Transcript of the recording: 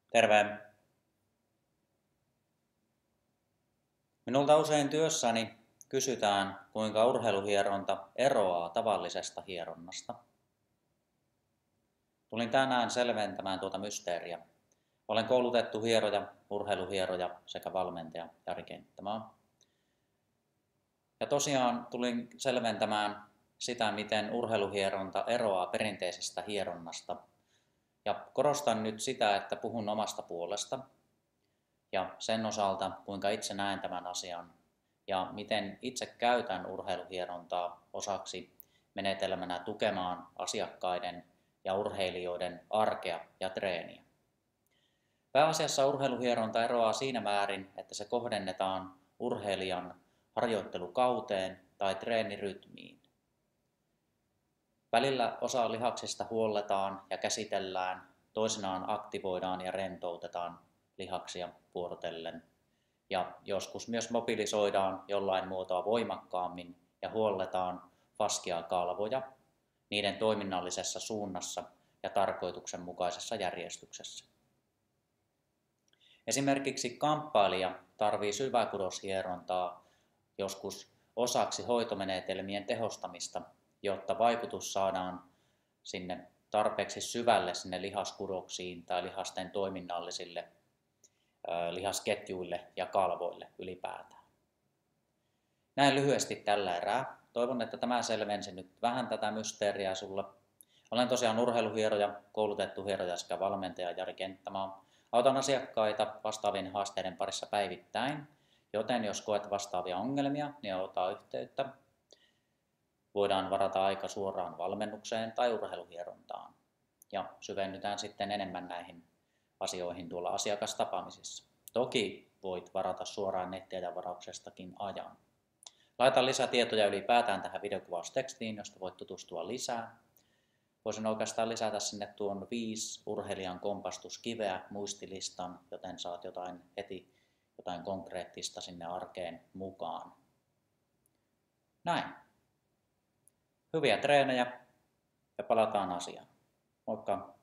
Terve! Minulta usein työssäni kysytään, kuinka urheiluhieronta eroaa tavallisesta hieronnasta. Tulin tänään selventämään tuota mysteeriä. Olen koulutettu hieroja, urheiluhieroja sekä valmentaja Jari Kenttämaa. Ja tosiaan tulin selventämään sitä, miten urheiluhieronta eroaa perinteisestä hieronnasta. Ja korostan nyt sitä, että puhun omasta puolesta ja sen osalta, kuinka itse näen tämän asian ja miten itse käytän urheiluhierontaa osaksi menetelmänä tukemaan asiakkaiden ja urheilijoiden arkea ja treeniä. Pääasiassa urheiluhieronta eroaa siinä määrin, että se kohdennetaan urheilijan harjoittelukauteen tai treenirytmiin. Välillä osa lihaksista huolletaan ja käsitellään, toisinaan aktivoidaan ja rentoutetaan lihaksia vuorotellen. Ja joskus myös mobilisoidaan jollain muotoa voimakkaammin ja huolletaan fasciakalvoja niiden toiminnallisessa suunnassa ja tarkoituksenmukaisessa järjestyksessä. Esimerkiksi kamppailija tarvitsee syväkudoshierontaa joskus osaksi hoitomenetelmien tehostamista, jotta vaikutus saadaan sinne tarpeeksi syvälle sinne lihaskudoksiin tai lihasten toiminnallisille lihasketjuille ja kalvoille ylipäätään. Näin lyhyesti tällä erää. Toivon, että tämä selvensi nyt vähän tätä mysteeriä sulle. Olen tosiaan urheiluhieroja, koulutettu hieroja sekä valmentaja Jari Kenttämaa. Autan asiakkaita vastaavien haasteiden parissa päivittäin, joten jos koet vastaavia ongelmia, niin ota yhteyttä. Voidaan varata aika suoraan valmennukseen tai urheiluhierontaan. Ja syvennytään sitten enemmän näihin asioihin tuolla asiakastapaamisissa. Toki voit varata suoraan nettiajanvarauksestakin ajan. Laitan lisätietoja ylipäätään tähän videokuvaustekstiin, josta voit tutustua lisää. Voisin oikeastaan lisätä sinne tuon 5 urheilijan kompastuskiveä muistilistan, joten saat jotain konkreettista sinne arkeen mukaan. Näin. Hyviä treenejä ja palataan asiaan. Moikka!